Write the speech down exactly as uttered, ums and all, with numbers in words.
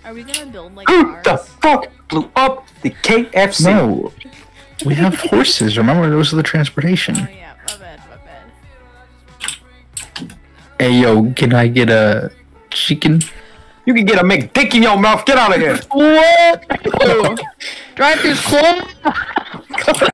Are we gonna build like Who cars? the fuck blew up the K F C? No. We have horses. Remember, those are the transportation. Oh yeah, my bad, my bad. Hey, yo, can I get a chicken? You can get a McDick in your mouth. Get out of here. What? Drive this close.